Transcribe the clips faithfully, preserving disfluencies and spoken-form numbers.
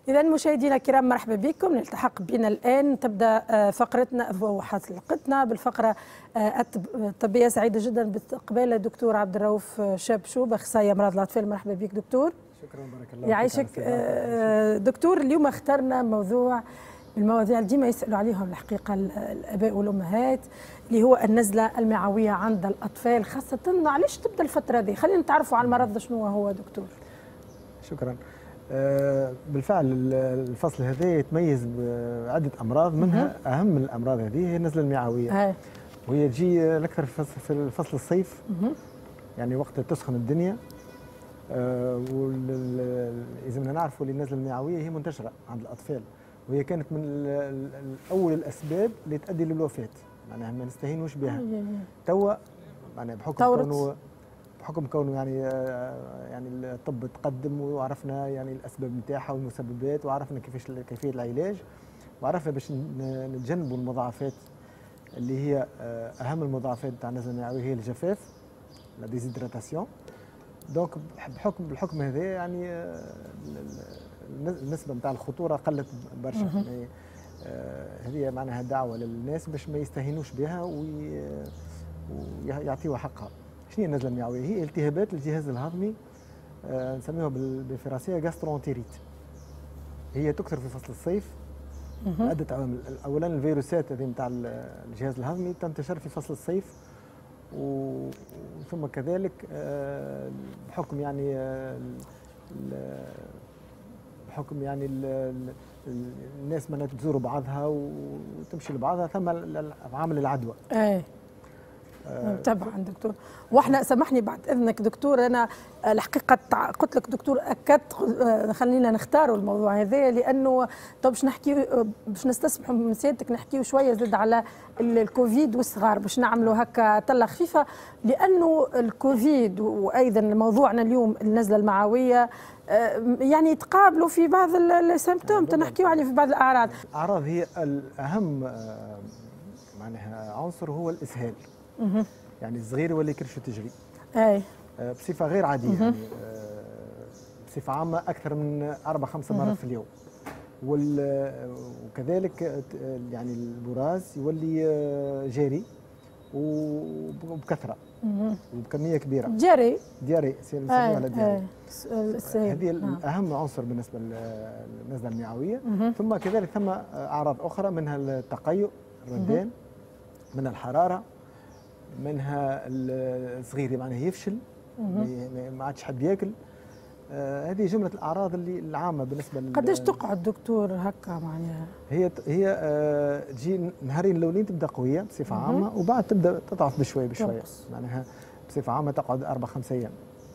إذا مشاهدينا الكرام مرحبا بكم. نلتحق بنا الآن تبدأ فقرتنا وحلقتنا بالفقرة الطبية. سعيدة جدا باستقبال الدكتور عبد الرؤوف شابشوب أخصائي أمراض الأطفال. مرحبا بك دكتور. شكرا بارك الله يعيشك دكتور. اليوم اخترنا موضوع المواضيع اللي ديما يسألوا عليهم الحقيقة الآباء والأمهات، اللي هو النزلة المعوية عند الأطفال، خاصة علاش تبدأ الفترة دي. خلينا نتعرفوا على المرض شنو هو دكتور. شكرا. بالفعل الفصل هذا يتميز بعدة أمراض، منها أهم الأمراض هذه هي النزلة المعوية، وهي تجي أكثر في فصل الصيف، يعني وقت تسخن الدنيا. وإذا بدنا نعرفوا اللي النزلة المعوية هي منتشرة عند الأطفال، وهي كانت من أول الأسباب اللي تؤدي للوفاة، معناها ما نستهينوش بها. توا معناها بحكم كونه بحكم كونه يعني يعني الطب تقدم، وعرفنا يعني الاسباب نتاعها والمسببات، وعرفنا كيفاش كيفيه العلاج، وعرفنا باش نتجنبوا المضاعفات اللي هي اهم المضاعفات تاع النزله المعويه هي الجفاف، لا ديزيدراتاسيون. دونك بحكم بالحكم هذا يعني النسبه نتاع الخطوره قلت برشا. يعني هذه معناها دعوه للناس باش ما يستهينوش بها ويعطيوها حقها. شنو هي النزله المعويه؟ هي التهابات الجهاز الهضمي، آه نسميها بالفرنسيه جاسترونتيريت. هي تكثر في فصل الصيف لعده عوامل. اولا الفيروسات هذه نتاع الجهاز الهضمي تنتشر في فصل الصيف، ثم كذلك آه بحكم يعني آه بحكم يعني الناس ما تزور بعضها وتمشي لبعضها، ثم عامل العدوى. ايه طبعا دكتور. واحنا سامحني بعد اذنك دكتور، انا الحقيقه قلت لك دكتور اكدت خلينا نختاروا الموضوع هذا، لانه طب باش نحكي باش نستسمحوا من سيادتك نحكيوا شويه زاد على الكوفيد والصغار، باش نعملوا هكا طله خفيفه، لانه الكوفيد وايضا موضوعنا اليوم النزله المعويه يعني يتقابلوا في بعض السيمبتوم، تنحكيوا عليه في بعض الاعراض. الاعراض هي الاهم معناها عنصر هو الاسهال. يعني الصغير يولي كرشه تجري. اي بصفه غير عاديه، يعني بصفه عامه اكثر من اربع خمس مرات في اليوم. وكذلك يعني البراز يولي جاري وبكثره وبكميه كبيره. جري دياري نسميها على دياري. هذه نعم. اهم عنصر بالنسبه للنزله المعويه. ثم كذلك ثم اعراض اخرى، منها التقيؤ، الردان، منها الحراره، منها الصغير معناها يفشل، ما عادش حد ياكل. آه هذه جمله الاعراض اللي العامه بالنسبه. قداش تقعد دكتور هكا معناها؟ هي هي آه تجي نهارين الاولين تبدا قويه بصفه عامه، وبعد تبدا تضعف بشوي بشويه، معناها بصفه عامه تقعد اربع خمس ايام.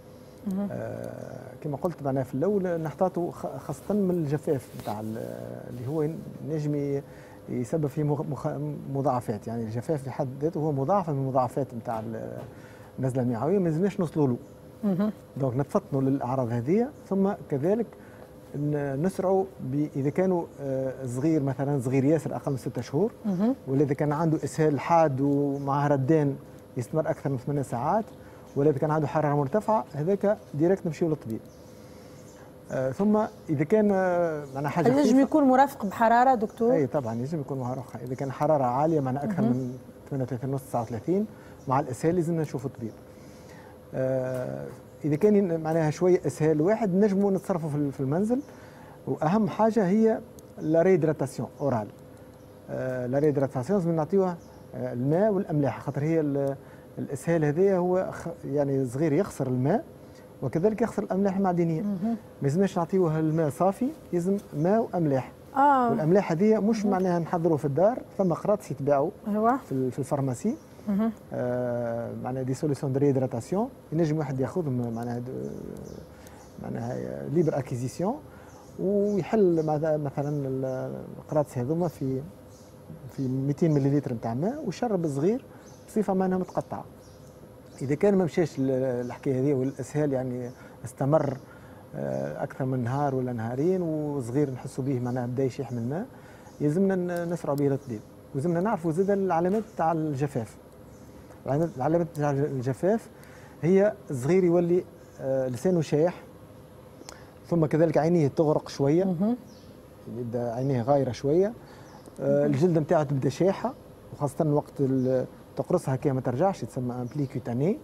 آه كما قلت معناها في الاول نحتاطوا خاصه من الجفاف نتاع اللي هو نجم يسبب فيه مضاعفات. يعني الجفاف في حد ذاته هو مضاعفه من المضاعفات نتاع النزله المعويه، ما لازمناش نوصلوا له. دونك نتفطنوا للاعراض هذه، ثم كذلك نسرعوا اذا كانوا صغير مثلا صغير ياسر اقل من ستة شهور، ولا اذا كان عنده اسهال حاد ومعه ردان يستمر اكثر من ثمان ساعات، ولا اذا كان عنده حراره مرتفعه، هذاك ديريكت نمشيو للطبيب. آه ثم اذا كان آه معناها حاجه ينجم يكون مرافق بحراره دكتور؟ اي طبعا ينجم يكون مرافق. اذا كان حراره عاليه معناها اكثر من ثمانية وثلاثين ونص تسعة وثلاثين مع الاسهال لازمنا نشوفوا طبيب. آه اذا كان معناها شويه اسهال واحد نجموا نتصرفوا في المنزل. واهم حاجه هي لا ريدراتاسيون اورال. آه لا ريدراتاسيون لازم نعطيوها آه الماء والاملاح، خاطر هي الاسهال هذايا هو يعني صغير يخسر الماء، وكذلك يخسر الاملاح المعدنيه. ما لازمناش نعطيوه الماء صافي، لازم ماء واملاح. اه والاملاح هذه مش معناها نحضروا في الدار، ثم قراطس يتباعوا ايوه في في الفارماسي. آه معناها دي سوليسيون دو ريدراتاسيون ينجم واحد ياخذهم معناها معناها ليبر اكيزيسيون، ويحل مثلا القراطس هذوما في في مئتين مليلتر نتاع ماء، ويشرب الصغير بصفه ما انها متقطعه. إذا كان ما مشاش الحكاية هذه والإسهال يعني استمر أكثر من نهار ولا نهارين وصغير نحسوا به معناها بدا يشيح من الماء، يلزمنا نسرعوا به للطبيب. ولازمنا نعرفوا زاد العلامات تاع الجفاف. العلامات تاع الجفاف هي الصغير يولي لسانه شايح، ثم كذلك عينيه تغرق شويه، يبدا عينيه غايره شويه، الجلد نتاعها تبدا شاحه، وخاصه وقت تقرصها كي ما ترجعش تسمى امبلي كوتاني.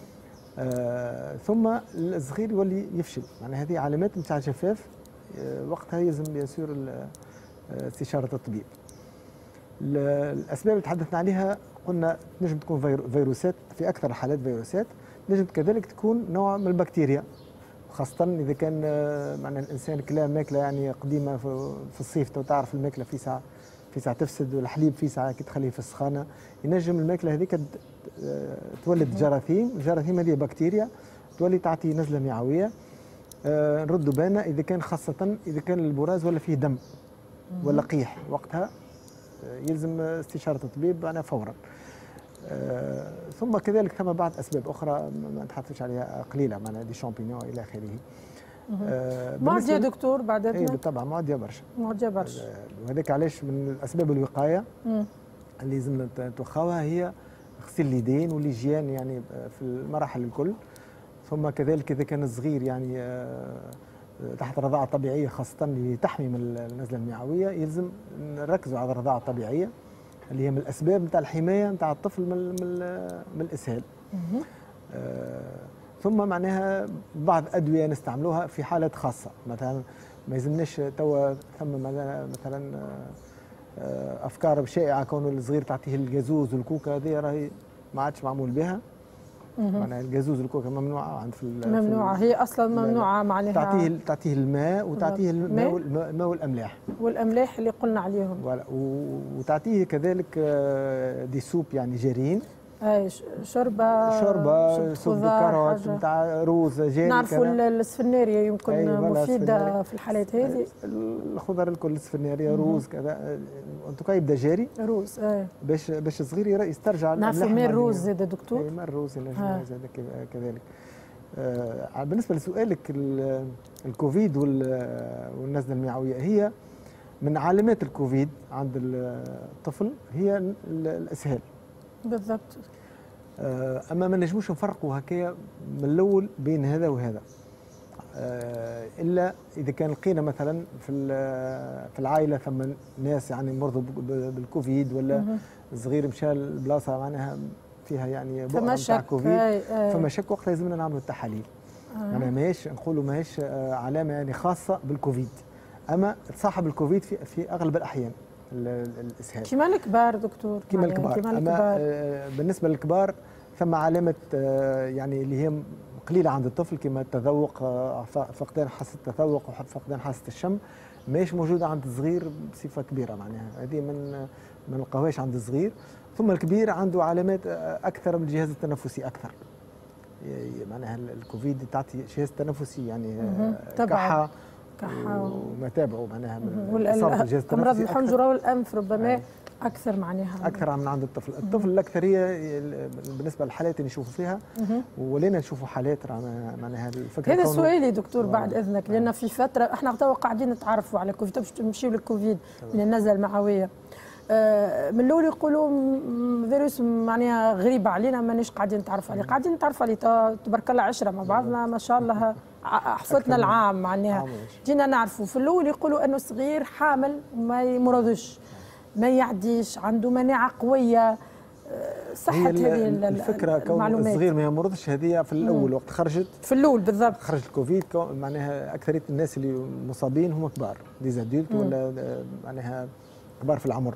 آه ثم الصغير يولي يفشل، يعني هذه علامات نتاع الجفاف. آه وقتها يلزم بيان سور استشاره الطبيب. الاسباب اللي تحدثنا عليها قلنا تنجم تكون فيروسات، في اكثر الحالات فيروسات، تنجم كذلك تكون نوع من البكتيريا، خاصة إذا كان معنا الإنسان كلا ماكلة يعني قديمة في الصيف، تو تعرف الماكلة في ساعة في ساعة تفسد، والحليب في ساعة كي تخليه في السخانة، ينجم الماكلة هذيك تولد جراثيم، الجراثيم هذه بكتيريا تولي تعطي نزلة معوية. آه نردوا بالنا إذا كان خاصة إذا كان البراز ولا فيه دم ولا قيح، وقتها يلزم استشارة الطبيب أنا فورا. آه ثم كذلك ثم بعض اسباب اخرى ما نتحدثش عليها قليله، معناها دي شامبينيون الى اخره. آه معديه دكتور بعد اذنك؟ اي بالطبع معديه برشا، معديه برشا. آه وهذاك علاش من الاسباب الوقايه مم. اللي لازم نتوخاوها هي غسيل اليدين والهيجيان يعني في المراحل الكل. ثم كذلك اذا كان الصغير يعني آه تحت الرضاعه الطبيعيه، خاصه اللي تحمي من النزله المعويه، يلزم نركزوا على الرضاعه الطبيعيه اللي هي من الاسباب نتاع الحمايه نتاع الطفل من من, من الاسهال. آه ثم معناها بعض ادويه نستعملوها في حالات خاصه، مثلا ما يلزمناش توا ثم مثلا آه افكار شائعه كون الصغير تعطيه الجازوز والكوكا، هذه راهي ما عادش معمول بها. معناها الجازوز والكوكا ممنوعه عند في ممنوعه، هي اصلا ممنوعه معناها. تعطيه تعطيه الماء وتعطيه الماء الماء والاملاح والاملاح اللي قلنا عليهم، وتعطيه كذلك دي سوب يعني جارين، اي شوربه شوربه سوب كاروت نتاع روز جاري. نعرفوا السفناريه يمكن أيوة مفيده في الحالات هذه، الخضر الكل السفناريه روز كذا انتو يبدا جاري روز اي باش باش الصغير يسترجع. نعرفوا ماء الروز زاد دكتور؟ اي ماء الروز زاد كذلك. آه بالنسبه لسؤالك الكوفيد والنزله المعويه، هي من علامات الكوفيد عند الطفل هي الاسهال بالضبط. آه اما ما نجموش نفرقوا هكايا من الاول بين هذا وهذا، آه الا اذا كان لقينا مثلا في في العائله ثم ناس يعني مرضوا بالكوفيد، ولا صغير مشى لبلاصه معناها فيها يعني بؤره نتاع كوفيد، فما شك وقتها لازمنا نعملوا التحاليل. آه. يعني ماهيش نقولوا ماهيش علامه يعني خاصه بالكوفيد، اما تصاحب الكوفيد في في اغلب الاحيان الاسهال. كيما الكبار دكتور؟ كيما الكبار. كيما الكبار. اما آه بالنسبه للكبار ثم علامه آه يعني اللي هي قليله عند الطفل، كما التذوق، آه فقدان حاسه التذوق وفقدان حاسه الشم، ماهيش موجوده عند الصغير بصفه كبيره، معناها هذه من ما نلقاوهاش عند الصغير. ثم الكبير عنده علامات اكثر من الجهاز التنفسي اكثر، معناها الكوفيد تعطي جهاز تنفسي يعني كحه كحه وما تابعه، معناها امراض الحنجره والانف ربما اكثر معناها اكثر من عند الطفل. الطفل الاكثريه بالنسبه للحالات اللي نشوفوا فيها، ولينا نشوفوا حالات معناها الفكره. هذا سؤالي دكتور بعد اذنك، لان في فتره احنا توا قاعدين نتعرفوا على الكوفيد، باش نمشيو للكوفيد من النزله المعويه. من الاول يقولوا فيروس معناها غريب علينا، مانيش قاعدين نتعرفوا عليه، قاعدين نتعرفوا عليه تبارك الله عشره مع بعضنا ما شاء الله، حفظنا العام معناها جينا نعرفوا. في الاول يقولوا انه صغير حامل ما يمرضش ما يعديش، عنده مناعه قويه، صحت هذه الفكره كون الصغير ما يمرضش، هذه في الاول وقت خرجت في الاول بالضبط خرج الكوفيد معناها اكثريه الناس اللي مصابين هم كبار ديزادولت ولا معناها كبار في العمر.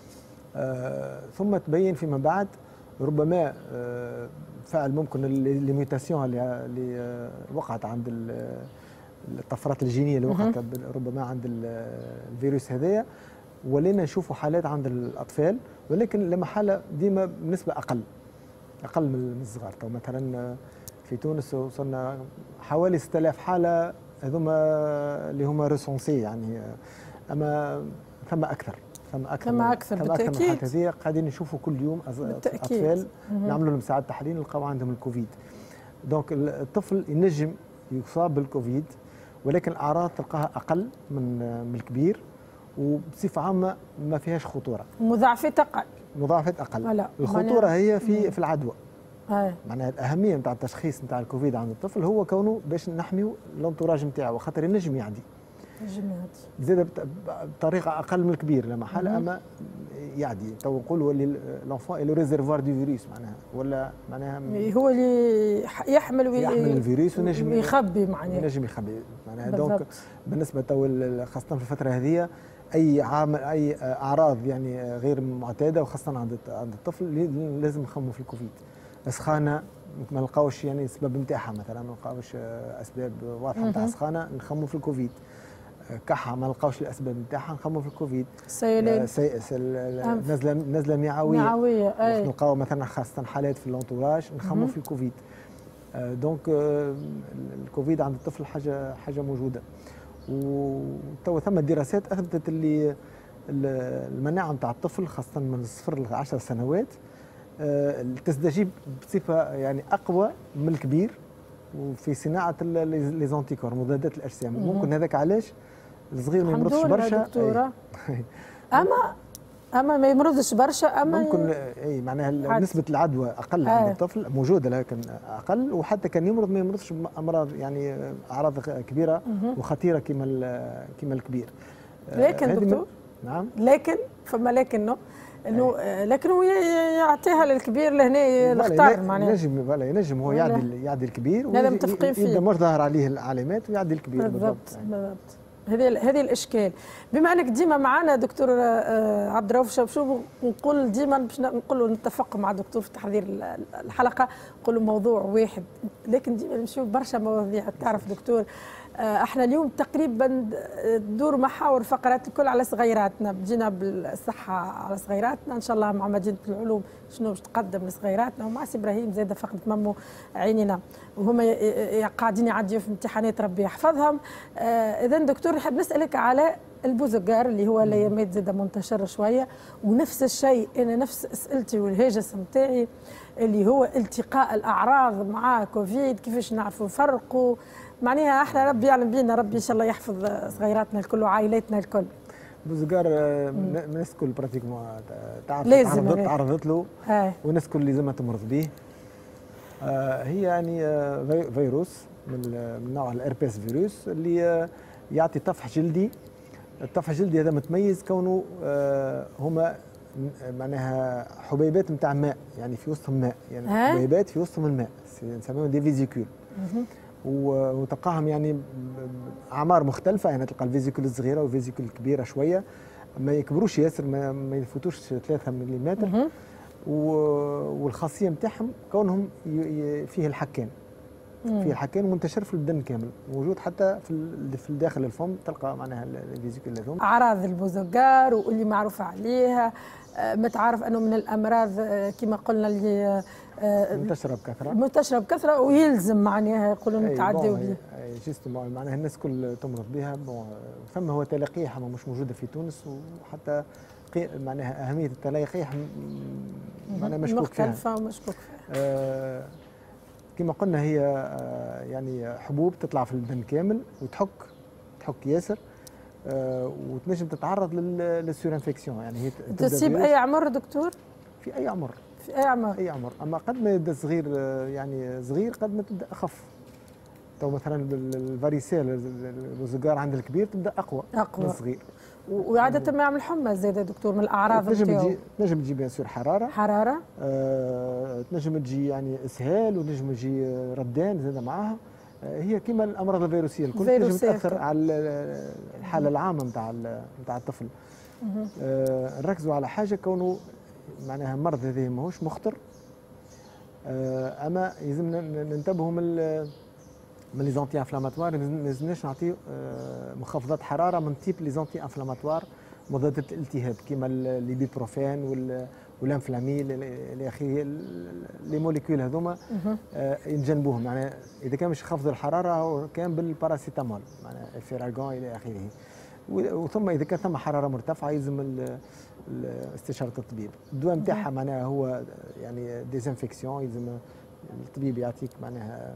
آه ثم تبين فيما بعد ربما آه فعل ممكن الميوتاسيون اللي, اللي آه وقعت عند الطفرات الجينيه اللي وقعت ربما عند الفيروس هذايا، ولينا نشوفوا حالات عند الاطفال، ولكن لما حاله ديما بنسبه اقل اقل من الصغار. تو مثلا في تونس وصلنا حوالي ستة آلاف حاله، هذوما اللي هما ريسونسي يعني، اما ثم اكثر ثم اكثر ثم اكثر ثم بالتاكيد. اكثر من الحالات هذه قاعدين نشوفوا كل يوم اطفال نعملوا لهم ساعات تحاليل نلقاو عندهم الكوفيد. دونك الطفل ينجم يصاب بالكوفيد، ولكن الاعراض تلقاها اقل من من الكبير، وبصفه عامه ما فيهاش خطوره. مضاعفات اقل. مضاعفات اقل. الخطوره هي في في العدوى. أي. معناها الاهميه نتاع التشخيص نتاع الكوفيد عند الطفل هو كونه باش نحميو الانتوراج نتاعو، خاطر ينجم يعدي. ينجم يعدي. زاد بطريقه اقل من الكبير لا محاله، اما يعدي. تو نقولوا اللي لونفون اي لو ريزيرفوار دو فيروس معناها، ولا معناها هو اللي يحمل وي... يحمل الفيروس ونجم يخبي معناها. ينجم يخبي معناها. دونك بالنسبه تو خاصه في الفتره هذه اي عامل اي اعراض يعني غير معتاده، وخاصه عند عند الطفل لازم نخموا في الكوفيد. سخانه ما نلقاوش يعني السبب نتاعها، مثلا ما نلقاوش اسباب واضحه نتاع سخانه نخموا في الكوفيد. كحه ما نلقاوش الاسباب نتاعها نخموا في الكوفيد. سيلين سي... نزله نزله معويه معويه اي نلقاو مثلا خاصه حالات في الانتوراج نخموا في الكوفيد. دونك الكوفيد عند الطفل حاجه حاجه موجوده. وتو ثم دراسات اثبتت اللي المناعه نتاع الطفل خاصه من الصفر ل عشر سنوات تستجيب بصفه يعني اقوى من الكبير، وفي صناعه لي زونتيكور مضادات الاجسام. ممكن هذاك علاش الصغير ما يمرضش برشا. دكتوره اما اما ما يمرضش برشا، اما ممكن اي معناها نسبه العدوى اقل عند الطفل موجوده لكن اقل، وحتى كان يمرض ما يمرضش امراض يعني اعراض كبيره وخطيره كما كما الكبير. لكن دكتور نعم لكن فما لكنه انه لكن هو يعطيها للكبير لهنا يختار معناها. ينجم فوالا ينجم هو يعدي يعدي الكبير، هذا متفقين فيه. اذا مش ظاهر عليه العلامات ويعدي الكبير. بالضبط بالضبط. هذه هذه الاشكال. بما انك ديما معنا دكتور عبد الرؤوف شبشوب، نقول ديما باش نقولوا نتفق مع الدكتور في تحضير الحلقه، نقولوا موضوع واحد لكن ديما نمشيو برشا مواضيع. تعرف دكتور احنا اليوم تقريبا تدور محاور فقرات الكل على صغيراتنا، بدينا بالصحه على صغيراتنا ان شاء الله مع مدينه العلوم شنو باش تقدم لصغيراتنا، ومع سي ابراهيم زاده فقد ممو عيننا وهما قاعدين يعديوا في امتحانات ربي يحفظهم. اذا دكتور نحب نسالك على البوزقار اللي هو الايامات زاده منتشر شويه، ونفس الشيء انا نفس اسئلتي والهاجس نتاعي اللي هو التقاء الاعراض مع كوفيد، كيفاش نعرفوا نفرقوا معناها. احنا ربي يعلم بينا، ربي ان شاء الله يحفظ صغيراتنا الكل وعائلاتنا الكل. بوزقار الناس الكل براتيكمون تعرف لازم تعرضت له والناس الكل لازمها تمرض به. هي يعني فيروس من نوع الاربيس فيروس اللي يعطي طفح جلدي. الطفح الجلدي هذا متميز كونه هما معناها حبيبات نتاع ماء، يعني في وسطهم ماء، يعني حبيبات في وسطهم الماء نسميهم دي فيزيكول. وتلقاهم يعني اعمار مختلفه، يعني تلقى الفيزيكول الصغيره والفيزيكول الكبيره شويه، ما يكبروش ياسر، ما, ما يفوتوش ثلاثة ملم. والخاصيه نتاعهم كونهم فيه الحكان، فيه الحكان منتشر في البدن كامل، موجود حتى في في داخل الفم تلقى معناها الفيزيكول هذوم. اعراض البوزقار واللي معروفه عليها متعارف انه من الامراض كما قلنا اللي منتشره بكثره منتشره بكثره ويلزم معناها يقولوا نتعداو به. جيستومون معناها الناس كل تمرض بها. فما هو تلقيح مش موجوده في تونس، وحتى معناها اهميه التلقيح معناها مشكوك فيها مختلفه ومشكوك فيها. آه كما قلنا هي آه يعني حبوب تطلع في البدن كامل وتحك تحك ياسر، آه وتنجم تتعرض للسور انفكسيون. يعني هي تصيب اي عمر دكتور؟ في اي عمر، في اي عمر اي عمر، اما قد ما يبدا صغير يعني صغير قد ما تبدا اخف. تو مثلا الفاريسيل البوزقار عند الكبير تبدا اقوى اقوى من الصغير. وعاده ما يعمل حمى زاده دكتور من الاعراض نجم تجي نجم تجي بيان سور حراره حراره آه، تنجم تجي يعني اسهال، ونجم تجي ردان زاده معاها. آه، هي كما الامراض الفيروسيه الكل تنجم تاثر على الحاله العامه نتاع نتاع الطفل. آه، نركزوا على حاجه كونه معناها المرض هذا ماهوش مخطر، آه، اما يلزمنا ننتبهوا من من لي زونتي انفلاماتوار. ما لازمناش نعطيو مخفضات حراره من تيب لي زونتي انفلاماتوار مضادات الالتهاب كيما الليبيبروفين والانفلامي الى اخره. لي موليكول هذوما ينجنبوهم، معناها اذا كان مش يخفض الحراره كان بالباراسيتامول معناها الفيراغون الى اخره. وثم اذا كان ثم حراره مرتفعه يلزم استشاره الطبيب. الدواء نتاعها معناها هو يعني ديزانفيكسيون، يلزم الطبيب يعطيك معناها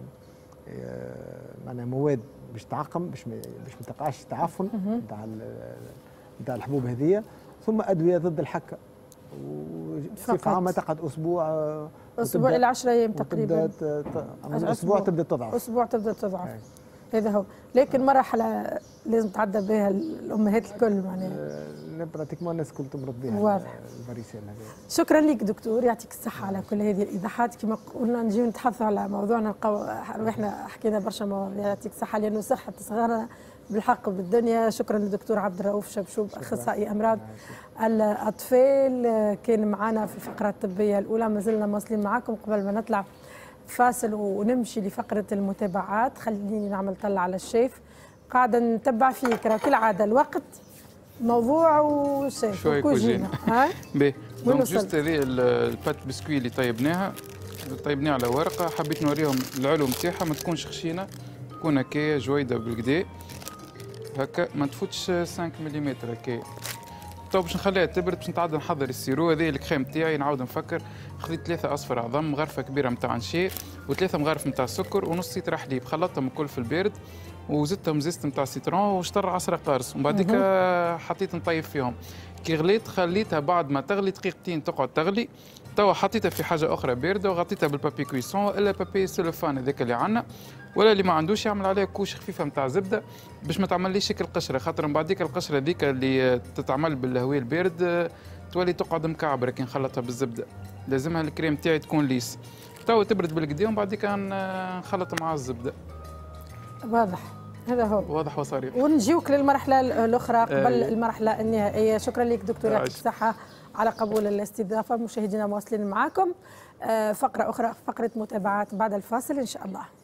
معناها مواد باش تعقم باش باش ما تقعش تعفن نتاع نتاع الحبوب هذيا، ثم ادويه ضد الحكه. وبصفه عامه تقعد اسبوع اسبوع الى عشرة ايام تقريبا. من اسبوع تبدا تضعف. اسبوع تبدا تضعف. هذا هو، لكن مرحله لازم تعدى بها الامهات الكل معناها. براتيكمون الناس الكل تمرض بها. واضح. الفاريسيلا هذه. شكرا لك دكتور، يعطيك الصحه على كل هذه الايضاحات. كما قلنا نجيو نتحدثوا على موضوعنا، نلقاو روحنا حكينا برشا مواضيع. يعطيك الصحه لانه صحه صغارنا بالحق بالدنيا. شكرا للدكتور عبد الرؤوف شبشوب اخصائي امراض الاطفال، كان معنا في الفقره الطبيه الاولى. ما زلنا مواصلين معكم. قبل ما نطلع فاصل ونمشي لفقره المتابعات، خليني نعمل طلع على الشيف. قاعده نتبع فيك راه كالعاده الوقت موضوع وشيف شويه كوجينه. ها باهي دونك جوست هذه البات بسكوي اللي طيبناها طيبناها على ورقه. حبيت نوريهم العلو نتاعها، ما تكونش خشينه، تكون هكايا جويده بالكدا هكا، ما تفوتش خمسة ملم هكايا. تو باش نخليها تبرد باش نتعدى نحضر السيرو. هذه الكريم تاعي نعاود نفكر. خذيت ثلاثه اصفر عظم، مغرفه كبيره نتاع نشاء، وثلاثه مغارف نتاع سكر، ونص لتر حليب. خلطتهم الكل في البارد وزدتهم زيت نتاع سيترون وشطر عصره قارص، ومن بعديك حطيت نطيب فيهم. كي غليت خليتها بعد ما تغلي دقيقتين تقعد تغلي. توا حطيتها في حاجه اخرى بارده وغطيتها بالبابي كويسون الا بابي سيلوفان هذاك اللي عندنا، ولا اللي ما عندوش يعمل عليها كوش خفيفه نتاع زبده باش ما تعمليش شكل قشره، خاطر من بعديك القشره هذيك اللي تتعمل بالهواء البارد تولي تقعد مكعبره كي نخلطها بالزبده. لازمها الكريم تاعي تكون ليس. توا تبرد بالكدا ومن بعديك نخلط مع الزبده. واضح، هذا هو واضح وصريح. ونجيوك للمرحله الاخرى قبل أي. المرحله النهائيه. شكرا لك دكتور، يعطيك الصحه على قبول الاستضافه. مشاهدينا مواصلين معكم فقره اخرى، فقره متابعات بعد الفاصل ان شاء الله.